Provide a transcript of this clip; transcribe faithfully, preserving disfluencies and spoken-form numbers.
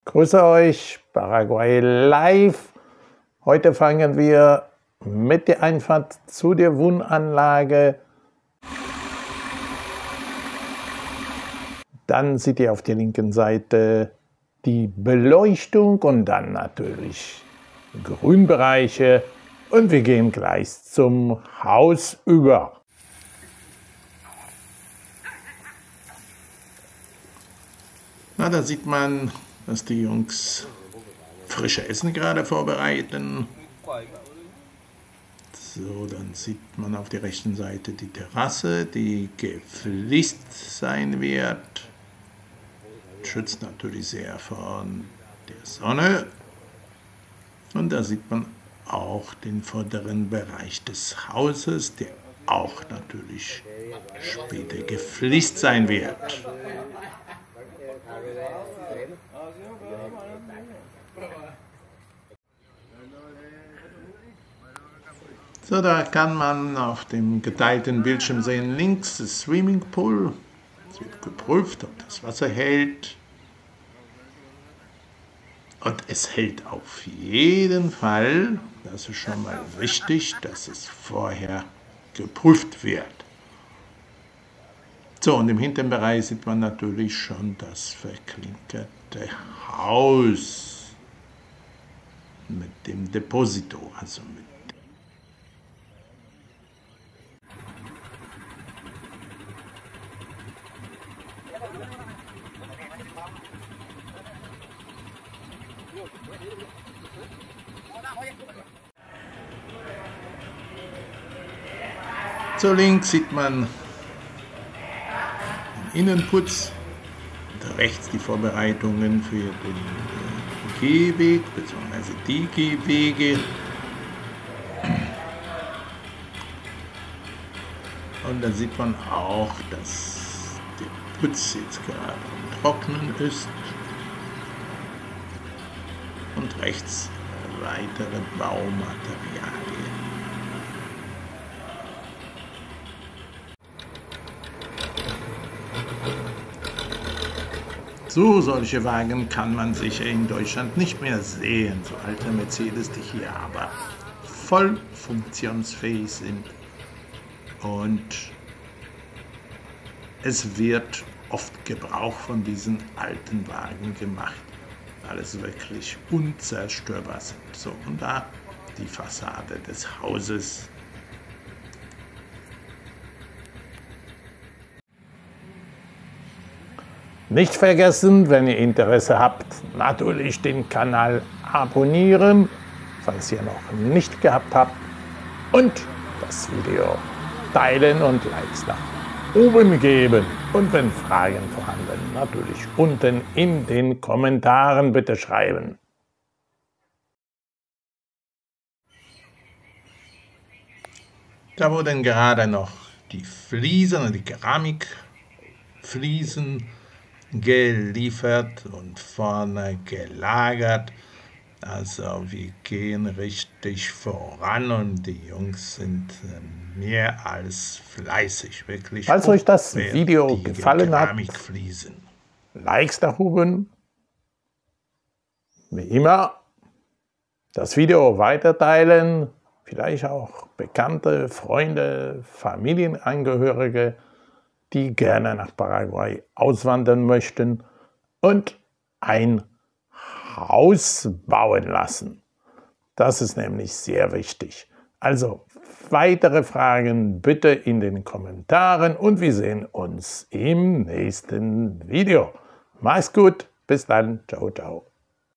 Grüße euch, Paraguay live. Heute fangen wir mit der Einfahrt zu der Wohnanlage. Dann seht ihr auf der linken Seite die Beleuchtung und dann natürlich Grünbereiche. Und wir gehen gleich zum Haus über. Na, da sieht man, dass die Jungs frische Essen gerade vorbereiten. So, dann sieht man auf der rechten Seite die Terrasse, die gefliest sein wird. Schützt natürlich sehr von der Sonne. Und da sieht man auch den vorderen Bereich des Hauses, der auch natürlich später gefliest sein wird. So, da kann man auf dem geteilten Bildschirm sehen, links das Swimmingpool. Es wird geprüft, ob das Wasser hält. Und es hält auf jeden Fall, das ist schon mal wichtig, dass es vorher geprüft wird. So, und im hinteren Bereich sieht man natürlich schon das verklinkerte Haus mit dem Deposito, also mit So, links sieht man den Innenputz und rechts die Vorbereitungen für den äh, Gehweg bzw. die Gehwege. Und da sieht man auch, dass der Putz jetzt gerade am Trocknen ist. Und rechts weitere Baumaterialien. So, solche Wagen kann man sicher in Deutschland nicht mehr sehen, so alte Mercedes, die hier aber voll funktionsfähig sind. Und es wird oft Gebrauch von diesen alten Wagen gemacht, weil es wirklich unzerstörbar sind. So, und da die Fassade des Hauses. Nicht vergessen, wenn ihr Interesse habt, natürlich den Kanal abonnieren, falls ihr noch nicht gehabt habt, und das Video teilen und Likes nach oben geben. Und wenn Fragen vorhanden, natürlich unten in den Kommentaren bitte schreiben. Da wurden gerade noch die Fliesen, die Keramikfliesen geliefert und vorne gelagert. Also wir gehen richtig voran und die Jungs sind mehr als fleißig, wirklich. Falls euch das Video gefallen hat, Likes nach oben, wie immer, das Video weiterteilen, vielleicht auch Bekannte, Freunde, Familienangehörige, die gerne nach Paraguay auswandern möchten und ein Haus bauen lassen. Das ist nämlich sehr wichtig. Also weitere Fragen bitte in den Kommentaren und wir sehen uns im nächsten Video. Mach's gut, bis dann, ciao, ciao.